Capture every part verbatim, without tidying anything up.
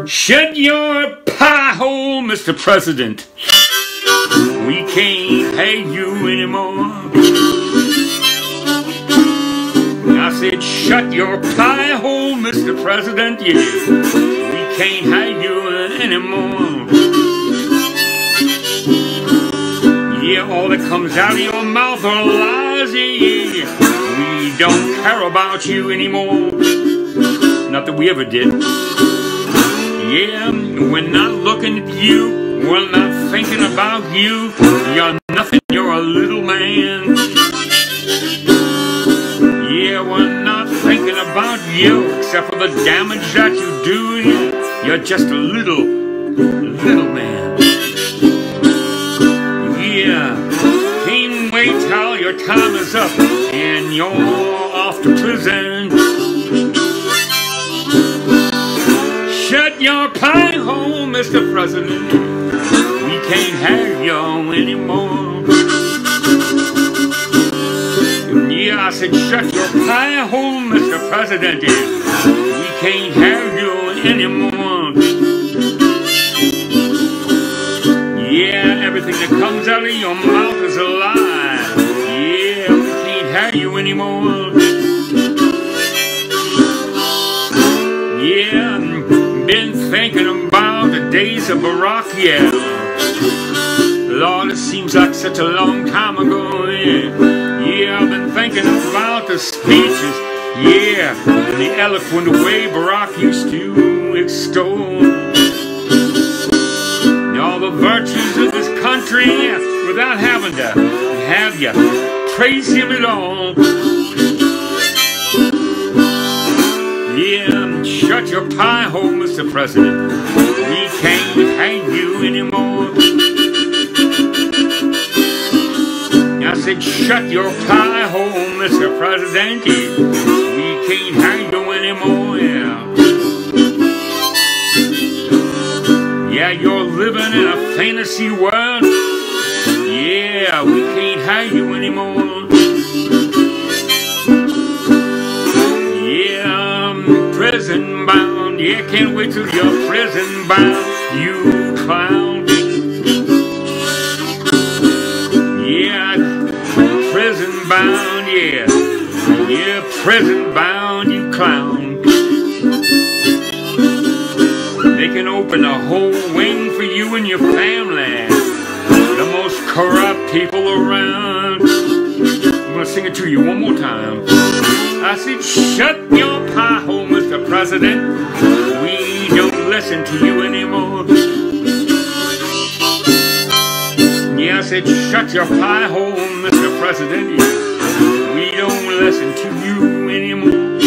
Shut your pie hole, Mister President. We can't pay you anymore. I said, shut your pie hole, Mister President. Yeah, we can't pay you anymore. Yeah, all that comes out of your mouth are lies. Yeah, we don't care about you anymore. Not that we ever did. Yeah, we're not looking at you. We're not thinking about you. You're nothing, you're a little man. Yeah, we're not thinking about you, except for the damage that you do. You're just a little, little man. Yeah, can't wait till your time is up and you're off to prison. Shut your pie hole, Mister President. We can't have you anymore. Yeah, I said, shut your pie hole, Mister President. We can't have you anymore. Yeah, everything that comes out of your mouth is a lie. Yeah, we can't have you anymore. Yeah, been thinking about the days of Barack, yeah. Lord, it seems like such a long time ago, yeah. Yeah, I've been thinking about the speeches, yeah, and the eloquent way Barack used to extol all the virtues of this country, yeah, without having to have you praise him at all. Yeah, shut your pie hole, Mister President. We can't hang you anymore. I said, shut your pie hole, Mister President. We can't hang you anymore. Yeah. Yeah, you're living in a fantasy world. Yeah, we can't hang you anymore. Prison bound, yeah, can't wait till you're prison bound, you clown. Yeah, prison bound, yeah, yeah, prison bound, you clown. They can open a whole wing for you and your family, the most corrupt people around. I'm gonna sing it to you one more time. I said, shut your pie hole, Mister President. We don't listen to you anymore. Yeah, I said, shut your pie hole, Mister President. We don't listen to you anymore.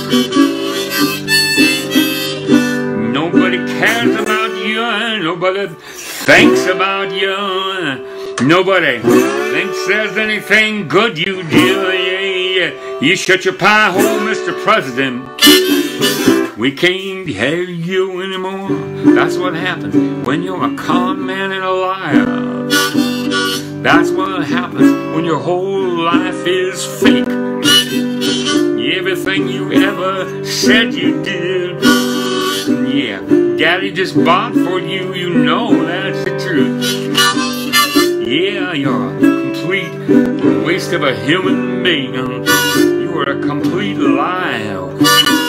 Nobody cares about you. Nobody thinks about you. Nobody thinks there's anything good you do. Yeah, yeah. You shut your pie hole, Mister President. We can't have you anymore. That's what happens when you're a con man and a liar. That's what happens when your whole life is fake. Everything you ever said you did. Yeah, Daddy just bought for you. You know that's the truth. Yeah, you're a complete waste of a human being. You are a complete liar.